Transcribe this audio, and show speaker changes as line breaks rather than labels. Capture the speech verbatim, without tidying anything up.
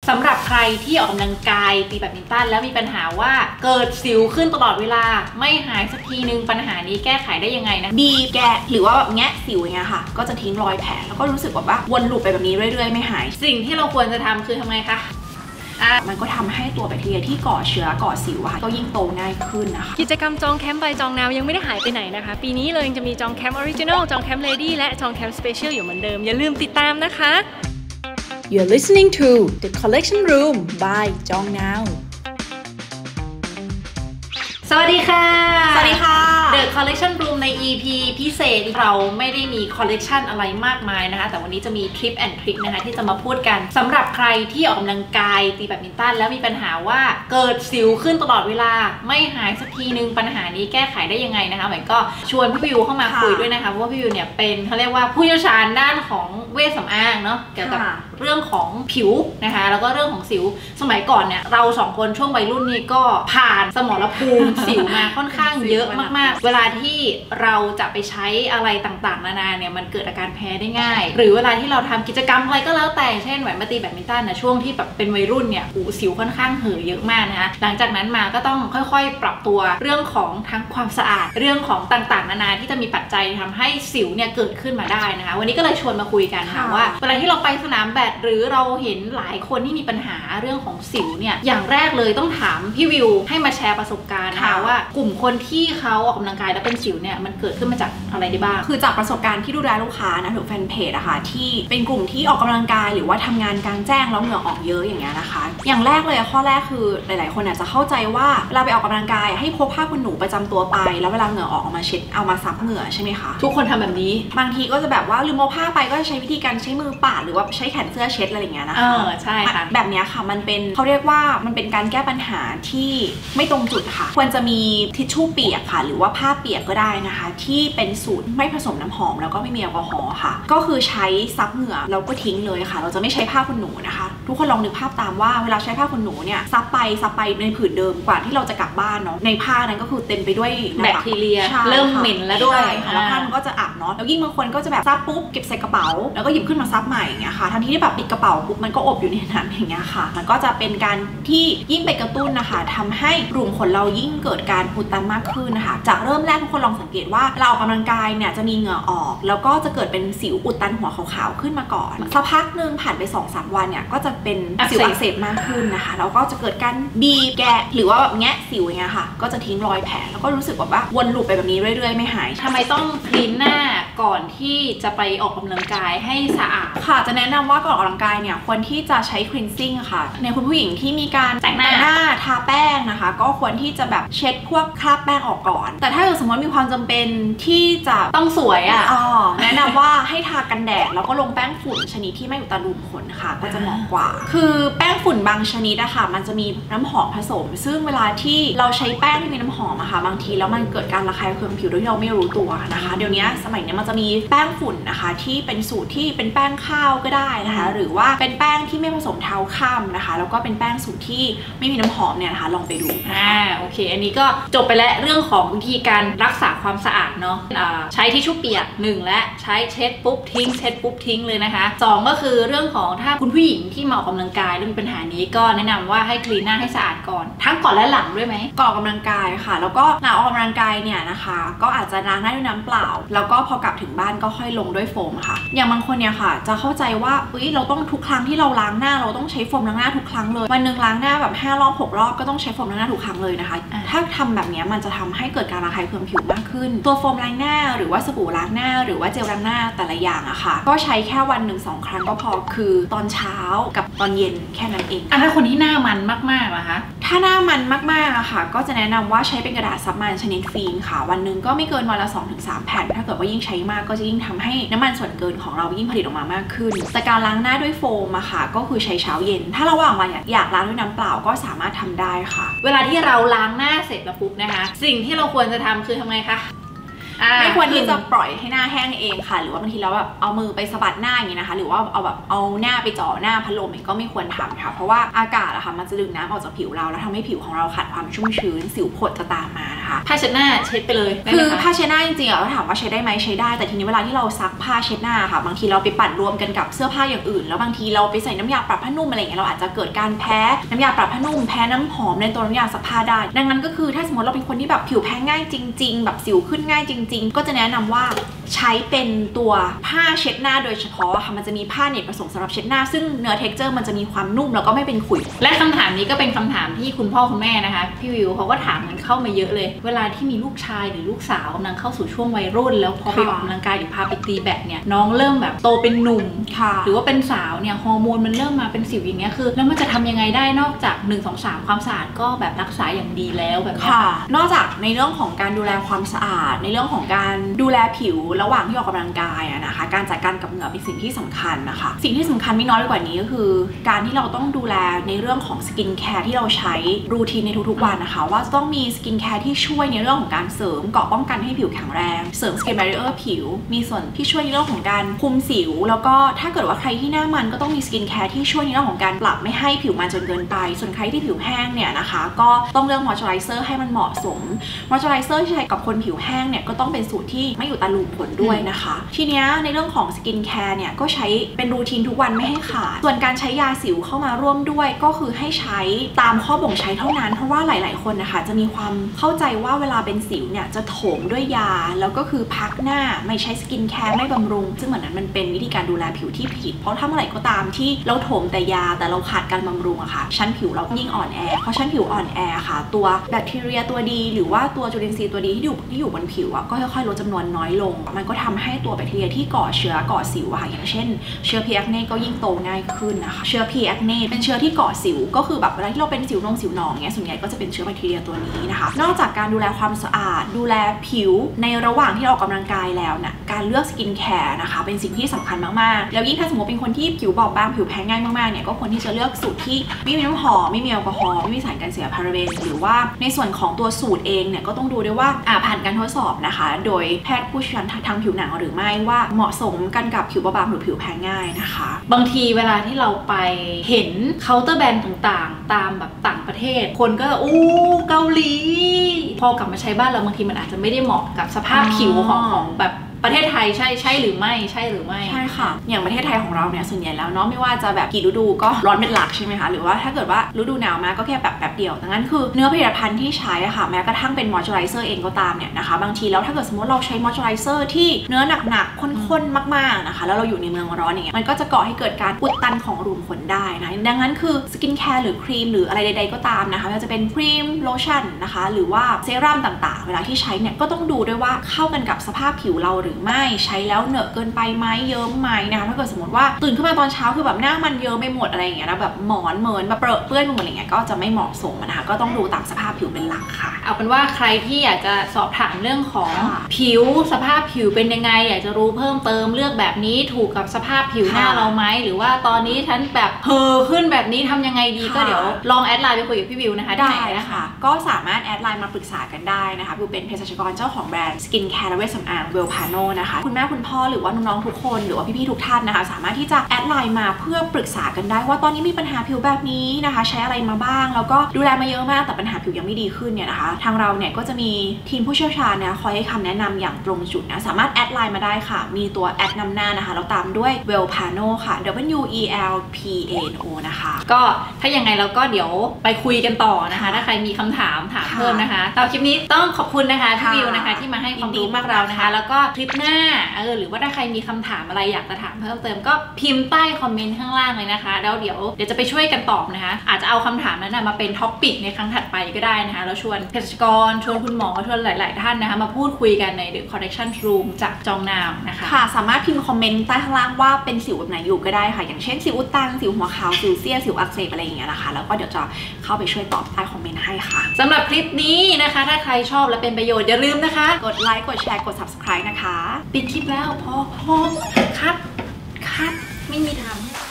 สำหรับใครที่ออกกำลังกายตีแบดมินตันแล้วมีปัญหาว่าเกิดสิวขึ้นตลอดเวลาไม่หายสักทีนึงปัญหานี้แก้ไขได้ยังไงนะ
บีบแกะหรือว่าแบบแงะสิวอย่างเงี้ยค่ะก็จะทิ้งรอยแผลแล้วก็รู้สึกว่าวนลูปไปแบบนี้เรื่อยๆไม่หาย
สิ่งที่เราควรจะทำคือทำไงคะ
มันก็ทำให้ตัวแบคทีเรียที่ก่อเชื้อก่อสิวก็ยิ่งโตง่ายขึ้นนะคะ
กิจกรรมจองแคมป์ใบจองนาวยังไม่ได้หายไปไหนนะคะปีนี้เลยยังจะมีจองแคมป์ออริจินอลจองแคมป์เลดี้และจองแคมป์สเปเชียลอยู่เหมือนเดิมอย่าลืมติดตามนะคะ
You're listening to The Collection Room by Jong Now
สวัสดีค่ะ
สวัสดีค่ะ
The Collection Room ใน อี พี พิเศษเราไม่ได้มีคอลเลกชันอะไรมากมายนะคะแต่วันนี้จะมีทริปแอนด์ทริคนะคะที่จะมาพูดกันสำหรับใครที่ออกกำลังกายตีแบดมินตันแล้วมีปัญหาว่าเกิดสิวขึ้นตลอดเวลาไม่หายสักทีนึงปัญหานี้แก้ไขได้ยังไงนะคะเหมือนก็ชวนพี่วิวเข้ามาคุยด้วยนะคะเพราะว่าพี่วิวเนี่ยเป็นเขาเรียกว่าผู้เชี่ยวชาญด้านของเวชสำอางเนาะเกี่ยวกับเรื่องของผิวนะคะแล้วก็เรื่องของสิวสมัยก่อนเนี่ยเราสองคนช่วงวัยรุ่นนี่ก็ผ่านสมรภูมิสิวมาค่อนข้างเยอะมากๆเวลาที่เราจะไปใช้อะไรต่างๆนานาเนี่ยมันเกิดอาการแพ้ได้ง่ายหรือเวลาที่เราทำกิจกรรมอะไรก็แล้วแต่เช่นแหวนมาตีแบดมินตันนะช่วงที่แบบเป็นวัยรุ่นเนี่ยหูสิวค่อนข้างเห่อเยอะมากนะคะหลังจากนั้นมาก็ต้องค่อยๆปรับตัวเรื่องของทั้งความสะอาดเรื่องของต่างๆนานาที่จะมีปัจจัยทำให้สิวเนี่ยเกิดขึ้นมาได้นะคะวันนี้ก็เลยชวนมาคุยกันค่ะว่าเวลาที่เราไปสนามแบดหรือเราเห็นหลายคนที่มีปัญหาเรื่องของสิวเนี่ยอย่างแรกเลยต้องถามพี่วิวให้มาแชร์ประสบการณ์นะคะว่ากลุ่มคนที่เขาออกกำลังกายแล้วเป็นสิวเนี่ยมันเกิดขึ้นมาจากอะไรได้บ้าง
คือจากประสบการณ์ที่ดูแลลูกค้านะถึงแฟนเพจอะค่ะที่เป็นกลุ่มที่ออกกำลังกายหรือว่าทำงานกลางแจ้งแล้วเหงื่อออกเยอะอย่างเงี้ยนะคะอย่างแรกเลยข้อแรกคือหลายๆคนอาจจะเข้าใจว่าเวลาไปออกกำลังกายให้พกผ้าขนหนูประจำตัวไปแล้วเวลาเหงื่อออกเอามาเช็ดเอามาซับเหงื่อใช่ไหมคะ
ทุกคนทำแบบนี้
บางทีก็จะแบบว่าลืมเอาผ้าไปก็ใช้วิธีการใช้มือปาดหรือว่าใช้แขนเสื้อเช็ดอะไรอย่างเงี้ยนะคะ
เออใช่ค่ะ
แบบนี้ค่ะมันเป็นเขาเรียกว่ามันเป็นการแก้ปัญหาที่ไม่ตรงจุดค่ะควรจะมีทิชชู่เปียกค่ะหรือว่าผ้าเปียกก็ได้นะคะที่เป็นสูตรไม่ผสมน้ำหอมแล้วก็ไม่มีแอลกอฮอล์ค่ะก็คือใช้ซับเหงื่อแล้วก็ทิ้งเลยค่ะเราจะไม่ใช้ผ้าขนหนูนะคะทุกคนลองนึกภาพตามว่าเวลาใช้ผ้าขนหนูเนี่ยซับไปซับไปในผืนเดิมกว่าที่เราจะกลับบ้านเนาะในผ้านั้นก็คือเต็มไปด้วย
แบคทีเรียเริ่มเหม็นแล้วด้วย
แล้วผ้ามันก็จะอับเนาะแล้วยิ่งบางคนก็จะแบบซับปุ๊บเก็บใส่กระเป๋าแล้วก็หยิบขึ้นมาซับใหม่อย่างเงี้ยค่ะทันทีที่แบบปิดกระเป๋าปุ๊บมันก็อบอยู่ในนั้นอย่างเงี้ยค่ะมันก็จะเป็นการที่ยิ่งไปกระตุ้นนะคะทำให้รูขุมขนเรายิ่งเกิดการอุดตันมากขึ้นนะคะจากเริ่มแรกทุกคนลองสังเกตว่าเราออกกำลังกายเนี่ยจะมีเหงื่อออกแล้วก็จะเกิดเป็นสิวอุดตันหัวขาวๆขึ้นมาก่อนสักพักหนึ่งผ่านไป สองถึงสาม วันเนี่ยก็จะเป็นสิวอักเสบมากขึ้นนะคะแล้วก็จะเกิดการบีบแกะหรือว่าแบบแงะสิวอย่างเงี้ยค่ะก็จะทิ้งรอยแผลแล้วก็รู้สึกว่าวนลูปไปแบบนี้เรื่อยๆไม่หาย
ทำไมต้องคลีนหน้าก่อนที่จะไปออกกำลังกายให้สะอาด
ค่ะจะแนะนำว่าก่อนออกกำลังกายเนี่ยควรที่จะใช้คลีนซิ่งค่ะในคุณผู้หญิงที่มีการแต่งหน้าทาแป้งนะคะก็ควรที่จะแบบเช็ดพวกคราบแป้งออกก่อนแต่ถ้าสมมติมีความจำเป็นที่จะ
ต้องสวยอ่ะ
อ๋อแนะนำว่าให้ทากันแดดแล้วก็ลงแป้งฝุ่นชนิดที่ไม่อุดตันรูขุมขนค่ะก็จะเหมาะกว่าคือแป้งฝุ่นบางชนิดอะค่ะมันจะมีน้ำหอมผสมซึ่งเวลาที่เราใช้แป้งที่มีน้ำหอมอะค่ะบางทีแล้วมันเกิดการระคายเคืองผิวโดยที่เราไม่รู้ตัวนะคะเดี๋ยวนี้สมัยนี้มันจะมีแป้งฝุ่นนะคะที่เป็นสูตรที่เป็นแป้งข้าวก็ได้นะคะหรือว่าเป็นแป้งที่ไม่ผสมเท้าค่ำนะคะแล้วก็เป็นแป้งสูตรที่ไม่มีน้ำหอมเนี่ยนะคะลองไปดู
อ่าโอเคอันนี้ก็จบไปแล้วเรื่องของวิธีการรักษาความสะอาดเนาะใช้ทิชชู่เปียกหนึ่งและใช้เช็ดปุ๊บทิ้งเช็ดปุ๊บทิ้งเลยนะคะสองก็คือเรื่องของถ้าคุณผู้หญิงที่มาออกกำลังกายแล้วมีปัญหานี้ก็แนะนำว่าให้คลีนหน้าให้สะอาดก่อนทั้งก่อนและหลังด้วยไหม
ก่อนออกกำลังกายค่ะแล้วก็หลังออกกำลังกายเนี่ยนะคะก็อาจจะล้างหน้าด้วยน้ำเปล่าแล้วก็พอกลับถึงบ้านก็ค่อยลงด้วยโฟมค่ะอย่างบางคนเนี่ยค่ะจะเข้าใจว่าอุ๊ยเราต้องทุกครั้งที่เราล้างหน้าเราต้องใช้โฟมล้างหน้าทุกครั้งเลยวันนึงล้างหน้าแบบห้ารอบหกรอบก็ต้องใช้โฟมล้างหน้าทุกครั้งเลยนะคะถ้าทำแบบนี้มันจะทำให้เกิดการระคายเคืองผิวมากขึ้นตัวโฟมล้างหน้าหรือว่าสบู่ล้างหน้าหรือว่าเจลล้างหน้าแต่ละอย่างอะค่ะก็ใช้แค่วันหนึ่งสองครั้งก็พอคือตอนเช้ากับตอนเย็นแค่นั้นเอง
อ่ะถ้าคนที่หน้ามันมากๆนะคะ
ถ้าหน้ามันมากๆอะค่ะก็จะแนะนำว่าใช้เป็นกระดาษซับมันชนิดฟิล์มค่ะวันหนึ่งก็ไม่เกินวันละ สองถึงสาม แผ่นถ้าเกิดว่ายิ่งใช้มากก็จะยิ่งทำให้น้ำมันส่วนเกินของเรายิ่งผลิตออกมามากขึ้นแต่การล้างหน้าด้วยโฟมอะค่ะก็คือใช้เช้าเย็นถ้าระหว่างวันอยากล้างด้วยน้ำเปล่าก็สามารถทำได้ค่ะ
เวลาที่เราล้างหน้าเสร็จแล้วปุ๊บนะคะสิ่งที่เราควรจะทำคือทำไงคะ
ไม่ควรที่จะปล่อยให้หน้าแห้งเองค่ะหรือว่าบางทีเราแบบเอามือไปสะบัดหน้าอย่างนี้นะคะหรือว่าเอาแบบเอาหน้าไปจ่อหน้าพัดลมก็ไม่ควรทำค่ะเพราะว่าอากาศอะค่ะมันจะดึงน้ำออกจากผิวเราแล้วทำให้ผิวของเราขาดความชุ่มชื้นสิวผดจะตามมานะคะนะคะ
ผ้าเช็ดหน้าเช็ดไปเลย
คือผ้าเช็ดหน้าจริงๆอะเราถามว่าใช้ได้ไหมใช้ได้แต่ทีนี้เวลาที่เราซักผ้าเช็ดหน้าค่ะบางทีเราไปปั่นรวมกันกับเสื้อผ้าอย่างอื่นแล้วบางทีเราไปใส่น้ำยาปรับผ้านุ่มอะไรอย่างเงี้ยเราอาจจะเกิดการแพ้น้ำยาปรับผ้านุ่มแพ้น้ำหอมในตัวน้ำยาซักผ้าได้ดังนั้นก็คือถ้าสมมติเราเป็นคนที่แบบผิวแพ้ง่ายจริงๆแบบสิวขึ้นง่ายจริงๆก็จะแนะนำว่าใช้เป็นตัวผ้าเช็ดหน้าโดยเฉพาะค่ะมันจะมีผ้าเน็ตผสมสำหรับเช็ดหน้าซึ่งเนื้อเท็กเจอร์มันจะมีความนุ่มแล้วก็ไม่เป็นขุย
และคำถามนี้ก็เป็นคำถามที่คุณพ่อคุณแม่นะคะพี่วิวเขาก็ถามกันเข้ามาเยอะเลยเวลาที่มีลูกชายหรือลูกสาวกำลังเข้าสู่ช่วงวัยรุ่นแล้วพอไปออกกำลังกายหรือพาไปตีแบดเนี่ยน้องเริ่มแบบโตเป็นหนุ่มหรือว่าเป็นสาวเนี่ยฮอร์โมนมันเริ่มมาเป็นสิวอย่างเงี้ยคือแล้วมันจะทำยังไงได้นอกจากหนึ่ง สอง สามความสะอาดก็แบบรักษาอย่างดีแล้วแบบนี้
ค่ะนอกจากในเรื่องของการดูแลความสะอาดในเรื่องของการดูแลผิวระหว่างที่ออกกำลังกายนะคะการจัดการกับเหงื่อเป็นสิ่งที่สำคัญนะคะสิ่งที่สำคัญไม่น้อยไปกว่านี้ก็คือการที่เราต้องดูแลในเรื่องของสกินแคร์ที่เราใช้รูทีนในทุกๆวันนะคะว่าจะต้องมีสกินแคร์ที่ช่วยในเรื่องของการเสริมเกราะป้องกันให้ผิวแข็งแรงเสริมสกินแบรีเออร์ผิวมีส่วนที่ช่วยในเรื่องของการคุมสิวแล้วก็ถ้าเกิดว่าใครที่หน้ามันก็ต้องมีสกินแคร์ที่ช่วยในเรื่องของการปรับไม่ให้ผิวมันจนเกินไปส่วนใครที่ผิวแห้งเนี่ยนะคะก็ต้องเลือกมอยส์เจอไรเซอร์ให้มันเหมาะสมมอยส์เจอไรเซอร์ที่ใช้กับคนผิวแห้งเนี่ยก็ต้องเป็นสูตรที่ไม่อยู่ตาลูผลด้วยนะคะทีเนี้ยในเรื่องของสกินแคร์เนี่ยก็ใช้เป็นรูทีนทุกวันไม่ให้ขาดส่วนการใช้ยาสิวเข้ามาร่วมด้วยก็คือให้ใช้ตามข้อบ่งใช้เท่านั้นเพราะว่าหลายๆคนนะคะจะมีความเข้าใจว่าเวลาเป็นสิวเนี่ยจะโถมด้วยยาแล้วก็คือพักหน้าไม่ใช้สกินแคร์ไม่บำรุงซึ่งเหมือนนั้นมันเป็นวิธีการดูแลผิวที่ผิดเพราะถ้าเมื่อไหร่ก็ตามที่เราโถมแต่ยาแต่เราขาดการบำรุงอะค่ะชั้นผิวเรายิ่งอ่อนแอเพราะชั้นผิวอ่อนแอค่ะตัวแบคทีเรียตัวดีหรือว่าตัวจุลินทรีย์ตัวดีที่อยู่ที่อยู่บนผิวอะก็ค่อยๆลดจำนวนน้อยลงมันก็ทำให้ตัวแบคทีเรียที่ก่อเชื้อก่อสิวอะค่ะอย่างเช่นเชื้อพีแอคเน่ก็ยิ่งโตง่ายขึ้นนะคะเชื้อพีแอคเน่เป็นเชื้อที่ก่อสิวก็คือแบบเวลาที่เราเป็นสิวนงสิวหนองเงี้ยส่วนใหญ่ก็จะเป็นเชื้อแบคทีเรียตัวนี้นะคะนอกจากการดูแลความสะอาดดูแลผิวในระหว่างที่เราออกกำลังกายแล้วนะการเลือกสกินแคร์นะคะเป็นสิ่งที่สำคัญมากๆแล้วยิ่งถ้าสมมติเป็นคนที่ผิวบอบบางผิวแพ้ง่ายมากๆเนี่ยก็ควรที่จะเลือกสูตรที่ไม่มีน้ำหอมไม่มีแอลกอฮอล์ไม่มีสารกันเสียพาราเบนหรือว่าในส่วนของตัวสูตรเองเนี่ยก็ต้องดูด้วยว่าผ่านการทดสอบนะคะโดยแพทย์ผู้เชี่ยวชาญทางผิวหนังหรือไม่ว่าเหมาะสมกันกับผิวบอบบางหรือผิวแพ้ง่ายนะคะ
บางทีเวลาที่เราไปเห็นเคาน์เตอร์แบรนด์ต่างๆตามแบบต่างประเทศคนก็อู้เกาหลีพอกลับมาใช้บ้านเราบางทีมันอาจจะไม่ได้เหมาะกับสภาพผิวของของแบบประเทศไทยใช่ใช่หรือไม่ใช่หรือไม่
ใช่ค่ะอย่างประเทศไทยของเราเนี่ยส่วนใหญ่แล้วเนาะไม่ว่าจะแบบกี่ฤดูก็ร้อนเป็นหลักใช่ไหมคะหรือว่าถ้าเกิดว่าฤดูหนาวมาก็แค่แบบแบบเดียวดังนั้นคือเนื้อผลิตภัณฑ์ที่ใช้อะค่ะแม้กระทั่งเป็นมอยส์เจอไรเซอร์เองก็ตามเนี่ยนะคะบางทีแล้วถ้าเกิดสมมติเราใช้มอยส์เจอไรเซอร์ที่เนื้อหนักๆข้นๆมากๆนะคะแล้วเราอยู่ในเมืองร้อนอย่างเงี้ยมันก็จะก่อให้เกิดการอุดตันของรูขุมขนได้นะดังนั้นคือสกินแคร์หรือครีมหรืออะไรใดๆก็ตามนะคะไม่ว่าจะเป็นครีมโลชั่นนะคะหรือว่าเซรั่มต่างๆเวลาที่ใช้เนี่ยก็ต้องดูด้วยว่าเข้ากันกับสภาพผิวเราหรือไม่ใช้แล้วเหนอะเกินไปไหมเยิ้มไหมนะคะถ้าเกิดสมมติว่าตื่นขึ้นมาตอนเช้าคือแบบหน้ามันเยิ้มไปหมดอะไรอย่างเงี้ยนะแบบหมอนเหมินแบบเปรอะเปื้อนไปหมดอะไรเงี้ยก็จะไม่เหมาะสมนะคะก็ต้องดูตามสภาพผิวเป็นหลักค่ะ
เอาเป็นว่าใครที่อยากจะสอบถามเรื่องของผิวสภาพผิวเป็นยังไงอยากจะรู้เพิ่มเติมเลือกแบบนี้ถูกกับสภาพผิวหน้าเราไหมหรือว่าตอนนี้ฉันแบบเห่อขึ้นแบบนี้ทำยังไงดีก็เดี๋ยวลองแอดไลน์ไปคุยกับพี่วิวนะคะ
ได้นะคะก็สามารถแอดไลน์มาปรึกษากันได้นะคะวิวเป็นเภสัชกรเจ้าของแบรนด์สกินแคร์และเวชสำอางเวลพาโนนะคะคุณแม่คุณพ่อหรือว่าน้องๆทุกคนหรือว่าพี่ๆทุกท่านนะคะสามารถที่จะแอดไลน์มาเพื่อปรึกษากันได้ว่าตอนนี้มีปัญหาผิวแบบนี้นะคะใช้อะไรมาบ้างแล้วก็ดูแลมาเยอะมากแต่ปัญหาผิวยังไม่ดีขึ้นเนี่ยนะคะทางเราเนี่ยก็จะมีทีมผู้เชี่ยวชาญนะคอยให้คำแนะนำอย่างตรงจุดนะสามารถแอดไลน์มาได้ค่ะมีตัวแอดนำหน้านะคะแล้วตามด้วย Wellpano ค่ะ W E L P A N O นะคะ
ก็ถ้ายังไงเราก็เดี๋ยวไปคุยกันต่อนะคะถ้าใครมีคำถามถามเพิ่มนะคะสำหรับคลิปนี้ต้องขอบคุณนะคะพี่วิวนะคะที่มาให้ความรู้พวกเรานะคะแล้วก็คลิปหน้าเออหรือว่าถ้าใครมีคำถามอะไรอยากจะถามเพิ่มเติมก็พิมพ์ใต้คอมเมนต์ข้างล่างเลยนะคะแล้วเดี๋ยวเดี๋ยวจะไปช่วยกันตอบนะคะอาจจะเอาคำถามนั้นมาเป็นท็อปปิกในครั้งถัดไปก็ได้นะคะแล้วชวนเภสัชกรชวนคุณหมอชวนหลายๆท่านนะคะมาพูดคุยกันใน The Correction Room จากจองนามนะคะ
ค่ะสามารถพิมพ์คอมเมนต์ใต้ข้างล่างว่าเป็นสิวแบบไหนอยู่ก็ได้ค่ะอย่างเช่นสิวอุดตันสิวหัวขาวสิวเสี้ยสิวอักเสบอะไรอย่างเงี้ยนะคะแล้วก็เดี๋ยวจะเข้าไปช่วยตอบใต้คอมเมนต์ให้ค่ะ
สำหรับคลิปนี้นะคะถ้าใครชอบและเป็นประโยชน์อย่าลืมนะคะ
กดไลค์กดแชร์กด ซับสไครบ์ นะคะ
ปิดคลิปแล้วพอพอคัดคัดไม่มีทาง